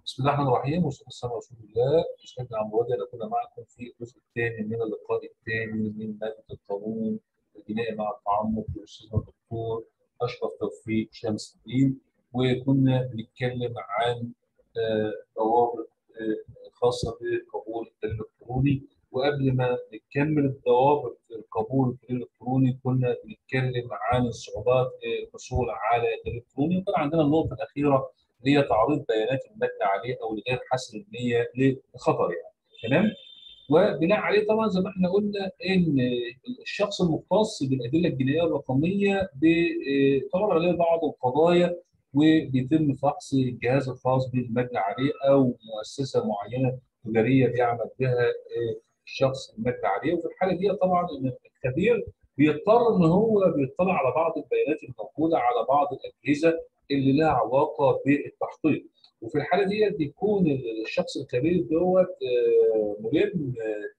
بسم الله الرحمن الرحيم والصلاة والسلام على رسول الله. مشاهدينا عن بعد أنا كنا معكم في الجزء الثاني من اللقاء الثاني من مادة القانون الجنائي مع التعمق للأستاذ الدكتور أشرف توفيق شمس الدين، وكنا بنتكلم عن ضوابط خاصة بقبول الدليل الإلكتروني. وقبل ما نكمل الضوابط قبول الدليل الإلكتروني كنا بنتكلم عن الصعوبات الحصول على الدليل الإلكتروني، وكان عندنا النقطة الأخيرة هي تعريض بيانات المبنى عليه او لغير حسن النيه لخطر يعني. تمام. وبناء عليه طبعا زي ما احنا قلنا ان الشخص المختص بالادله الجنائيه الرقميه بيتعرض عليه بعض القضايا، وبيتم فحص الجهاز الخاص بالمبنى عليه او مؤسسه معينه تجاريه بيعمل بها الشخص المبنى عليه. وفي الحاله دي طبعا الخبير بيضطر ان هو بيطلع على بعض البيانات الموجوده على بعض الاجهزه اللي لها علاقه بالتحقيق. وفي الحاله دي بيكون الشخص الخبير دوت ملم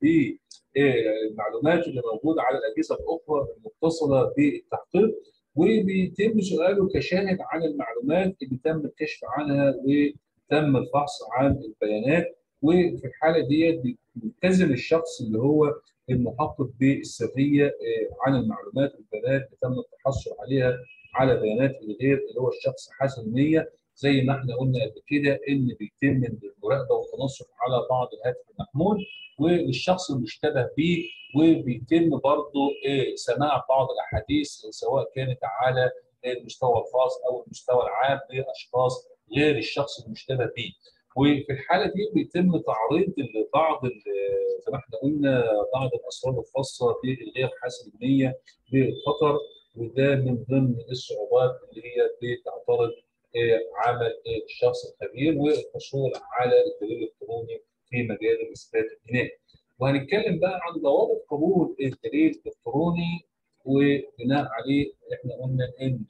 بالمعلومات اللي موجوده على الاجهزه الاخرى المتصله بالتحقيق، وبيتم سؤاله كشاهد عن المعلومات اللي تم الكشف عنها وتم الفحص عن البيانات. وفي الحاله دي بيلتزم الشخص اللي هو المحقق بالسريه عن المعلومات والبيانات اللي تم التحصل عليها على بيانات الغير اللي هو الشخص حسن النيه. زي ما احنا قلنا قبل كده ان بيتم المراقبه والتنصت على بعض الهاتف المحمول وللشخص المشتبه به، وبيتم برضه سماع بعض الاحاديث سواء كانت على المستوى الخاص او المستوى العام لاشخاص غير الشخص المشتبه به. وفي الحاله دي بيتم تعريض بعض زي ما احنا قلنا بعض الاسرار الخاصه بالغير حسن النيه للخطر، وده من ضمن الصعوبات اللي هي بتعترض عمل الشخص الخبير والحصول على الدليل الالكتروني في مجال الاثبات الجنائي. وهنتكلم بقى عن ضوابط قبول الدليل الالكتروني، وبناء عليه احنا قلنا ان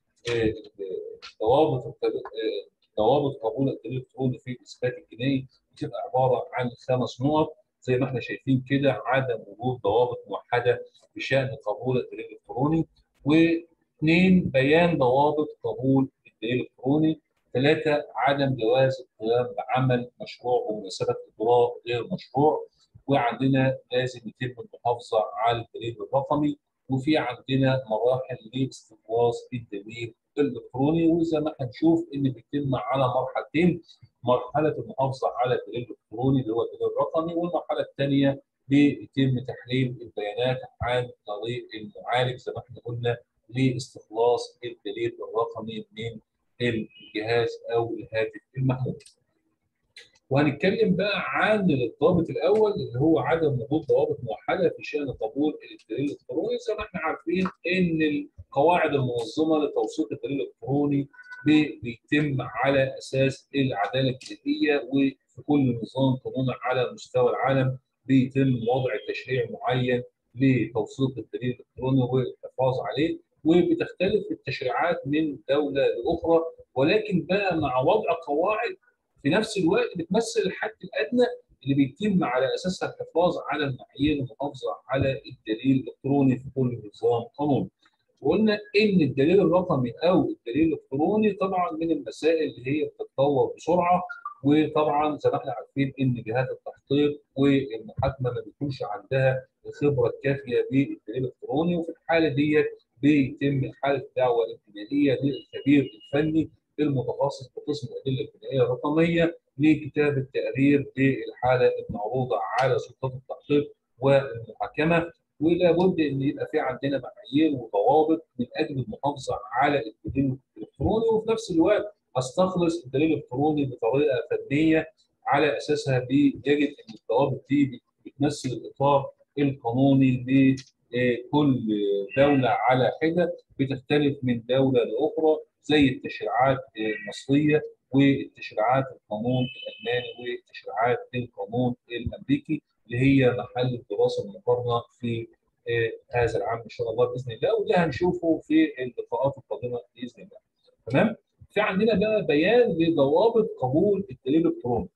ضوابط ضوابط قبول الدليل الالكتروني في الاثبات الجنائي بتبقى عباره عن 5 نقط زي ما احنا شايفين كده: عدم وجود ضوابط موحده بشان قبول الدليل الالكتروني، واثنين بيان ضوابط قبول الدليل الالكتروني، 3 عدم جواز القيام بعمل مشروع بمناسبه اجراء غير مشروع، وعندنا لازم يتم المحافظه على الدليل الرقمي، وفي عندنا مراحل لاستخلاص الدليل الالكتروني. وزي ما هنشوف ان بيتم على مرحلتين: مرحله المحافظه على الدليل الالكتروني اللي هو الدليل الرقمي، والمرحله الثانيه بيتم تحليل البيانات عن طريق المعالج زي ما احنا قلنا لاستخلاص الدليل الرقمي من الجهاز او الهاتف المحمول. وهنتكلم بقى عن الضابط الاول اللي هو عدم وجود ضوابط موحده في شان قبول الدليل الالكتروني. زي ما احنا عارفين ان القواعد المنظمه لتوثيق الدليل الالكتروني بيتم على اساس العداله الجنائيه، وفي كل نظام قانوني على مستوى العالم بيتم وضع تشريع معين لتوثيق الدليل الالكتروني والحفاظ عليه، وبتختلف التشريعات من دوله لاخرى، ولكن بقى مع وضع قواعد في نفس الوقت بتمثل الحد الادنى اللي بيتم على اساسها الحفاظ على المعايير المحافظه على الدليل الالكتروني في كل نظام قانوني. وقلنا ان الدليل الرقمي او الدليل الالكتروني طبعا من المسائل اللي هي بتتطور بسرعه، وطبعا زي ما احنا عارفين ان جهات التحقيق والمحاكمه ما بيكونش عندها الخبره الكافيه بالدليل الالكتروني، وفي الحاله ديت بيتم حاله الدعوه الجنائيه للخبير الفني المتخصص بقسم الادله الجنائيه الرقميه لكتابه تقرير للحاله المعروضه على سلطات التحقيق والمحاكمه. ولا بد ان يبقى في عندنا معايير وضوابط من اجل المحافظه على الدليل الالكتروني، وفي نفس الوقت استخلص الدليل الالكتروني بطريقه فنيه على اساسها يجد ان الضوابط دي بتمثل الاطار القانوني لكل دوله على حده، بتختلف من دوله لاخرى زي التشريعات المصريه والتشريعات القانون الالماني وتشريعات القانون الامريكي اللي هي محل الدراسه المقارنه في هذا العام ان شاء الله باذن الله، وده هنشوفه في اللقاءات القادمه باذن الله. تمام؟ في عندنا بقى بيان لضوابط قبول الدليل الالكتروني.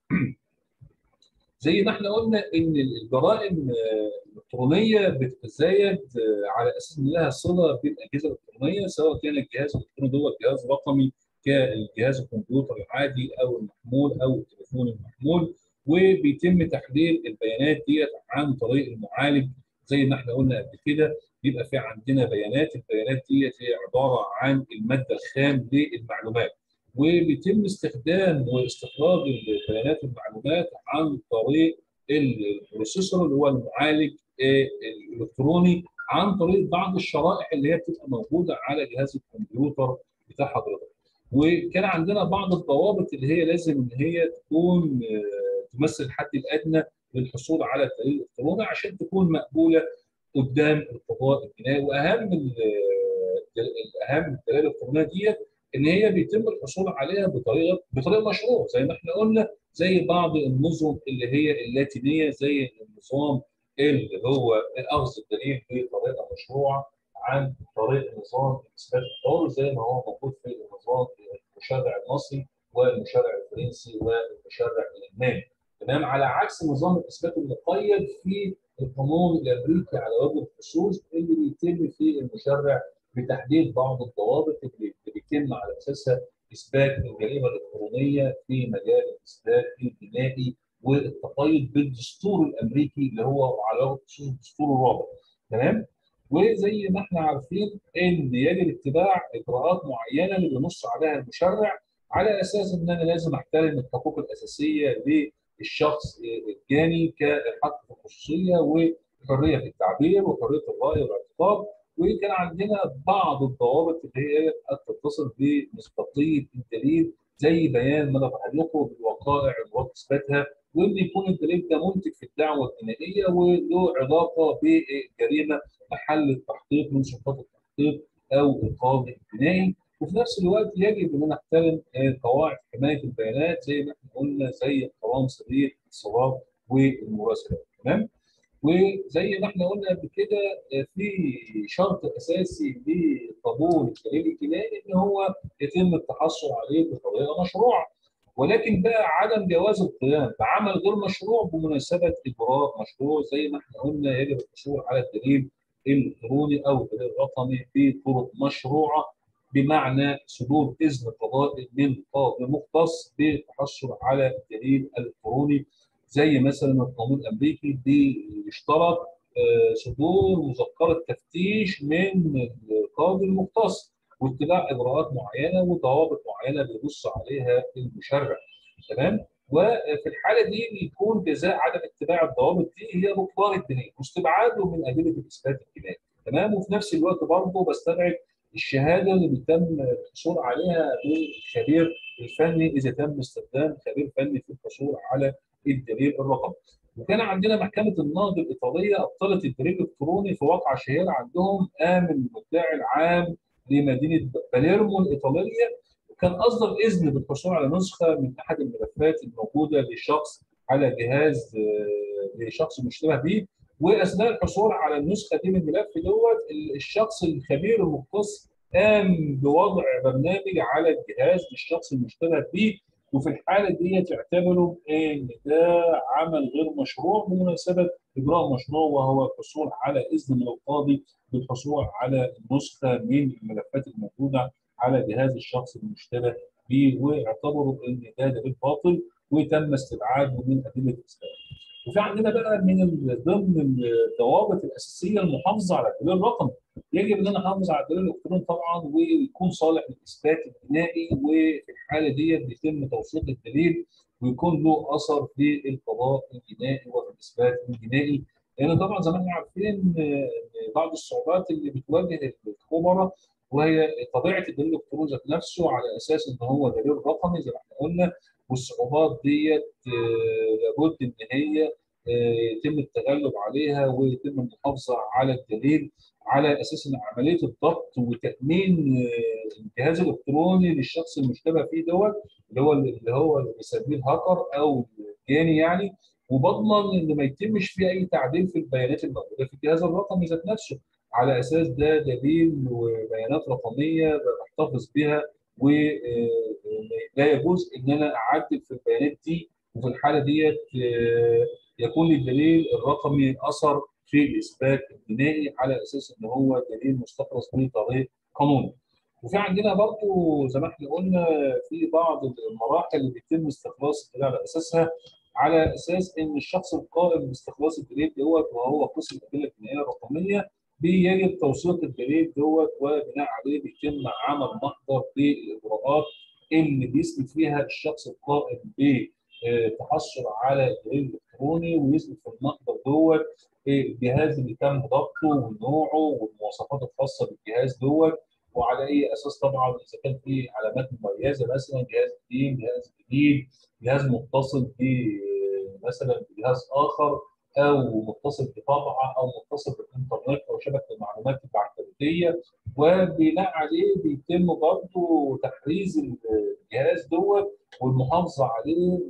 زي ما احنا قلنا ان الجرائم الالكترونيه بتتزايد على اساس ان لها صله بالاجهزه الالكترونيه، سواء كان الجهاز الالكتروني دوت جهاز رقمي كالجهاز الكمبيوتر العادي او المحمول او التليفون التليفون المحمول، وبيتم تحليل البيانات ديت عن طريق المعالج. زي ما احنا قلنا قبل كده بيبقى في عندنا بيانات، البيانات ديت هي عباره عن الماده الخام للمعلومات، وبيتم استخدام واستخراج البيانات المعلومات عن طريق البروسيسور اللي هو المعالج الالكتروني، عن طريق بعض الشرائح اللي هي بتبقى موجوده على جهاز الكمبيوتر بتاع حضرتك. وكان عندنا بعض الضوابط اللي هي لازم ان هي تكون تمثل الحد الادنى للحصول على الدليل الالكتروني عشان تكون مقبوله قدام القضاء الجنائي. واهم الاهم الدلائل الالكترونيه ديت ان هي بيتم الحصول عليها بطريقه مشروع، زي ما احنا قلنا، زي بعض النظم اللي هي اللاتينيه، زي النظام اللي هو اخذ الدليل بطريقه مشروعه عن طريق نظام الاثبات الحر، زي ما هو موجود في النظام المشرع المصري والمشرع الفرنسي والمشرع الالماني. تمام، على عكس نظام الاثبات المقيد في القانون الامريكي على وجه الخصوص، اللي بيتم في المشرع بتحديد بعض الضوابط اللي بيتم على اساسها اثبات الجريمه الالكترونيه في مجال الاثبات الجنائي والتقيد بالدستور الامريكي اللي هو على وجه الخصوص الدستور الرابع. تمام؟ وزي ما احنا عارفين ان يجب اتباع اجراءات معينه اللي بينص عليها المشرع، على اساس ان انا لازم احترم الحقوق الاساسيه للشخص الجاني كالحق في الخصوصيه وحريه في التعبير وحريه الراي والاعتقاد. وكان عندنا بعض الضوابط اللي هي قد تتصل بمصداقيه الدليل، زي بيان مدى تعلقه بالوقائع المراد اثباتها، وان يكون الدليل ده منتج في الدعوه الجنائيه وله علاقه بالجريمه محل التحقيق من سلطات التحقيق او القاضي الجنائي. وفي نفس الوقت يجب ان نحترم قواعد حمايه البيانات زي ما احنا قلنا، زي احترام سريه الاتصالات والمراسلات. تمام؟ وزي ما احنا قلنا قبل كده في شرط اساسي لقبول الدليل الجنائي ان هو يتم التحصل عليه بطريقه مشروعه، ولكن بقى عدم جواز القيام بعمل غير مشروع بمناسبه اجراء مشروع. زي ما احنا قلنا يجب الحصول على الدليل الالكتروني او الدليل الرقمي بطرق مشروعه، بمعنى صدور اذن قضائي من قاضي مختص بالتحصل على الدليل الالكتروني. زي مثلا القانون الامريكي بيشترط صدور مذكره تفتيش من القاضي المختص واتباع اجراءات معينه وضوابط معينه بيبص عليها المشرع. تمام؟ وفي الحاله دي بيكون جزاء عدم اتباع الضوابط دي هي بطلان الدليل واستبعاده من ادله الاثبات الجنائي. تمام؟ وفي نفس الوقت برضه بستبعد الشهاده اللي بيتم الحصول عليها بالخبير الفني اذا تم استخدام خبير فني في الحصول على الدليل الرقمي. وكان عندنا محكمه النقض الايطاليه ابطلت الدليل الالكتروني في واقعه شهيره عندهم، قام المدعي العام لمدينه باليرمو الايطاليه وكان اصدر اذن بالحصول على نسخه من احد الملفات الموجوده لشخص على جهاز لشخص مشتبه به. واثناء الحصول على النسخه دي من الملف دوت الشخص الخبير المختص قام بوضع برنامج على الجهاز للشخص المشتبه به، وفي الحاله دي يعتبروا ان ده عمل غير مشروع بمناسبه اجراء مشروع، وهو الحصول على اذن من القاضي بالحصول على النسخه من الملفات الموجوده على جهاز الشخص المشتبه به، واعتبروا ان ده دليل باطل وتم استبعاده من ادله الاثبات. وفي عندنا بقى من ضمن الضوابط الاساسيه المحافظه على الدليل الرقمي. يجب ان انا احافظ على الدليل الالكتروني طبعا ويكون صالح للاثبات الجنائي، وفي الحاله ديت بيتم توثيق الدليل ويكون له اثر في القضاء الجنائي وفي الاثبات الجنائي. لان طبعا زي ما احنا عارفين بعض الصعوبات اللي بتواجه الخبراء، وهي طبيعه الدليل الالكتروني ذات نفسه على اساس ان هو دليل رقمي زي ما احنا قلنا، والصعوبات ديت لابد ان هي يتم التغلب عليها ويتم المحافظه على الدليل على اساس ان عمليه الضبط وتامين الجهاز الالكتروني للشخص المشتبه فيه دوت اللي بيسميه الهاكر او الجاني يعني، وبضمن ان ما يتمش فيه اي تعديل في البيانات الموجوده في الجهاز الرقمي ذات نفسه، على اساس ده دليل وبيانات رقميه بحتفظ بها، ولا يجوز ان انا اعدل في البيانات دي. وفي الحاله ديت يكون للدليل الرقمي اثر في الاثبات الجنائي على اساس ان هو دليل مستخلص من طريق قانوني. وفي عندنا برضو زي ما احنا قلنا في بعض المراحل اللي بيتم استخلاص الدليل على اساسها، على اساس ان الشخص القائم باستخلاص الدليل دوت وهو قسم الادله الجنائيه الرقميه بيجب توثيق الدليل دوت، وبناء عليه بيتم عمل محضر للاجراءات اللي بيثبت فيها الشخص القائم بالتحصل على الدليل الالكتروني، ويثبت في المحضر دوت الجهاز اللي تم ضبطه ونوعه والمواصفات الخاصه بالجهاز دوت، وعلى اي اساس طبعا اذا كان في علامات مميزه مثلا جهاز قديم، جهاز جديد، جهاز متصل مثلا بجهاز اخر، او متصل بطابعه، او متصل بالانترنت او شبكه المعلومات العنكبوتيه، وبناء عليه بيتم برضه تحريز الجهاز دوت والمحافظه عليه،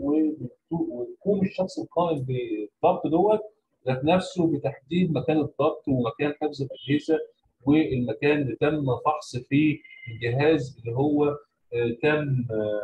ويقوم الشخص القائم بالضبط دوت ذات نفسه بتحديد مكان الضبط ومكان حفظ الاجهزه والمكان اللي تم فحص فيه الجهاز اللي هو تم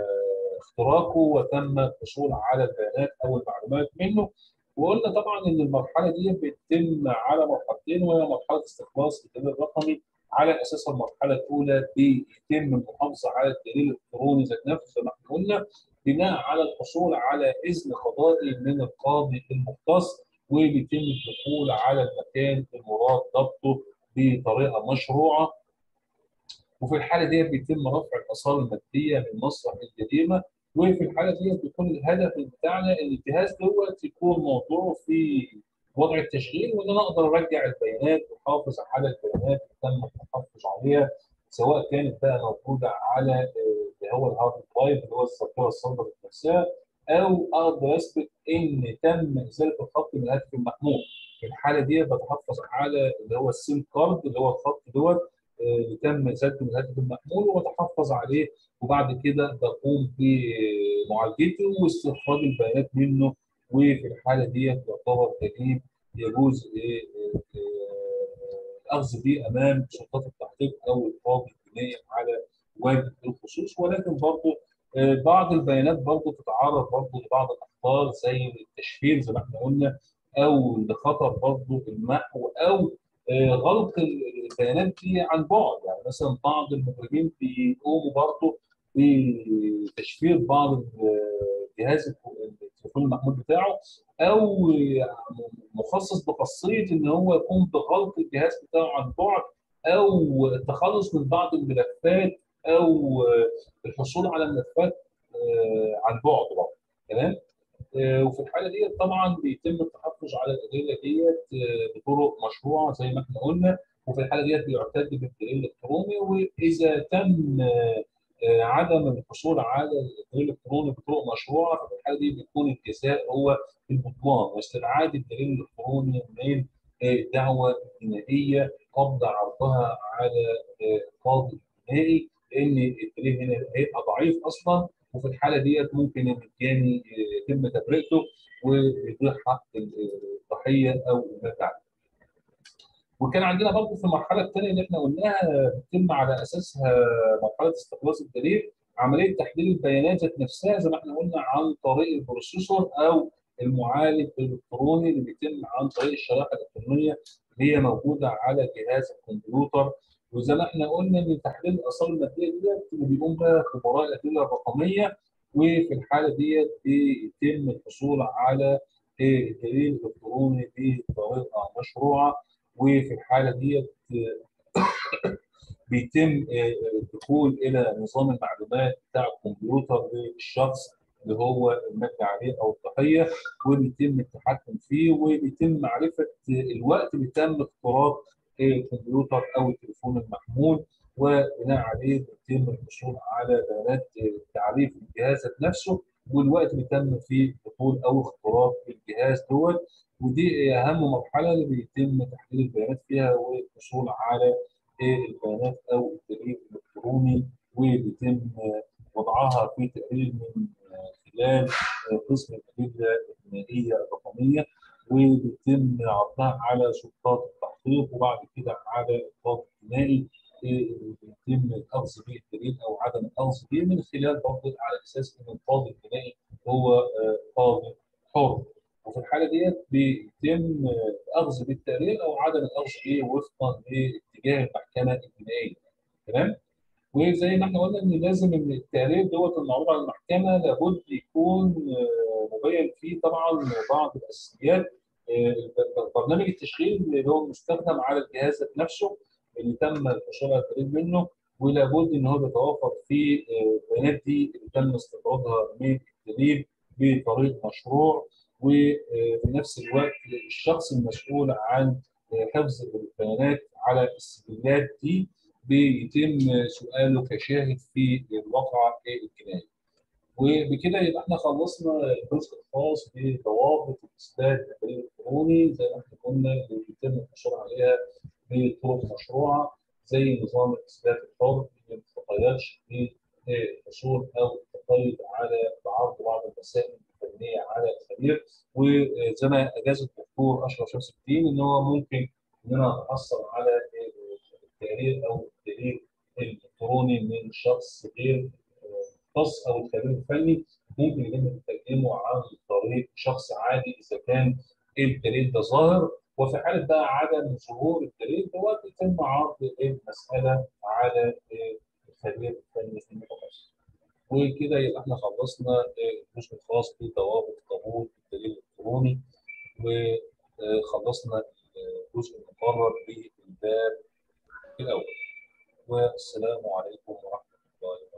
اختراقه وتم الحصول على البيانات او المعلومات منه. وقلنا طبعا ان المرحله دي بتتم على مرحلتين، وهي مرحله استخلاص الدليل الرقمي. على اساس المرحله الاولى بيتم المحافظه على الدليل الالكتروني ذات نفسه زي ما احنا قلنا، بناء على الحصول على اذن قضائي من القاضي المختص، وبيتم الدخول على المكان المراد ضبطه بطريقه مشروعه. وفي الحاله دي بيتم رفع الاثار الماديه من مسرح الجريمه. وفي الحاله دي بيكون الهدف بتاعنا ان الجهاز دوت يكون موضوعه في وضع التشغيل، وان انا اقدر ارجع البيانات واحافظ على البيانات اللي تم التحفظ عليها، سواء كانت بقى موجوده على اللي هو الهارد درايف اللي هو الذاكره الصلبه نفسها، او اقدر اثبت ان تم ازاله الخط من الهاتف المحمول. في الحاله دي بتحفظ على اللي هو السيم كارد اللي هو الخط دوت اللي تم ازالته من الهاتف المحمول وبتحفظ عليه، وبعد كده بقوم بمعالجته واستخراج البيانات منه. وفي الحاله دي يعتبر دليل يجوز الاخذ به امام سلطات التحقيق او القاضي الجنائي على وجه الخصوص. ولكن برضه بعض البيانات برضه تتعرض برضه لبعض الاخطار زي التشفير زي ما احنا قلنا، او لخطر برضه المحو، او غلط البيانات دي عن بعد. يعني مثلا بعض المجرمين بيقوموا برضه بتشفير بعض جهاز التليفون المحمول بتاعه، او مخصص بخاصيه ان هو يقوم بغلق الجهاز بتاعه عن بعد، او التخلص من بعض الملفات، او الحصول على ملفات عن بعد برضه. تمام. وفي الحاله دي طبعا بيتم التحفظ على الادله ديت بطرق مشروعه زي ما احنا قلنا. وفي الحاله ديت بيعتد بالدليل الالكتروني، واذا تم عدم الحصول على الدليل الالكتروني بطرق مشروعه، ففي الحاله دي بيكون الجزاء هو البطلان واستبعاد الدليل الالكتروني من دعوى جنائيه قبل عرضها على قاضي جنائي، لان الدليل هنا هيبقى ضعيف اصلا. وفي الحاله ديت ممكن المجاني يتم تبرئته ويضيع حق الضحيه او المدعي. وكان عندنا برضه في المرحله الثانيه اللي احنا قلناها بتتم على اساسها مرحله استخلاص الدليل، عمليه تحليل البيانات ذات نفسها زي ما احنا قلنا عن طريق البروسيسور او المعالج الالكتروني اللي بيتم عن طريق الشريحه الالكترونيه اللي هي موجوده على جهاز الكمبيوتر. وزي ما احنا قلنا ان تحليل الاثار الماديه ديت اللي بيقوم بها خبراء الادله الرقميه، وفي الحاله ديت بيتم الحصول على الدليل الالكتروني بطريقه مشروعه. وفي الحاله ديت بيتم الدخول الى نظام المعلومات بتاع الكمبيوتر للشخص اللي هو المجني عليه او الضحيه، وبيتم التحكم فيه، وبيتم معرفه الوقت اللي تم اختراق الكمبيوتر او التليفون المحمول، وبناء عليه بيتم الحصول على بيانات تعريف الجهاز نفسه والوقت اللي تم فيه دخول او اختراق الجهاز دوت. ودي اهم مرحله اللي بيتم تحليل البيانات فيها والحصول على البيانات او الدليل الالكتروني، وبيتم وضعها في تقرير من خلال قسم الادله الجنائيه الرقميه، وبيتم عرضها على سلطات التحقيق وبعد كده على القاضي الجنائي. بيتم الاخذ به الدليل او عدم الاخذ به من خلال برضه على اساس ان القاضي الجنائي هو قاضي حر. وفي الحاله ديت بيتم الاخذ بالتقرير او عدم الاخذ به وفقا لاتجاه المحكمه الجنائيه. تمام؟ وزي ما احنا قلنا ان لازم ان التقرير دوت المعروض على المحكمه لابد يكون مبين فيه طبعا بعض الاساسيات. برنامج التشغيل اللي هو مستخدم على الجهاز ذات نفسه اللي تم انتشار التقرير منه، ولابد ان هو يتوافر فيه البيانات دي اللي تم استخراجها من الدليل بطريق مشروع. وفي نفس الوقت الشخص المسؤول عن حفظ البيانات على السجلات دي بيتم سؤاله كشاهد في الواقعة الجنائية. وبكده يبقى احنا خلصنا الجزء الخاص بضوابط الاثبات الدليل الالكتروني زي ما احنا قلنا اللي بيتم الحصول عليها بطرق مشروعه زي نظام الاثبات الحر اللي ما بتتقيدش بالحصول او التقيد على بعض المسائل الفنيه على الخبير. وزي ما اجاز الدكتور اشرف شمس الدين ان هو ممكن ان انا اتحصل على التقرير او الدليل الالكتروني من شخص غير مختص او الخبير الفني، ممكن يتم تقديمه عن طريق شخص عادي اذا كان الدليل ده ظاهر. وفي حاله بقى عدم ظهور الدليل دوت يتم عرض المساله على الخبير الفني المتخصص. وكده يبقى احنا خلصنا الجزء الخاص بضوابط قبول الدليل الالكتروني، وخلصنا الجزء المقرر بالباب الاول. والسلام عليكم ورحمه الله وبركاته.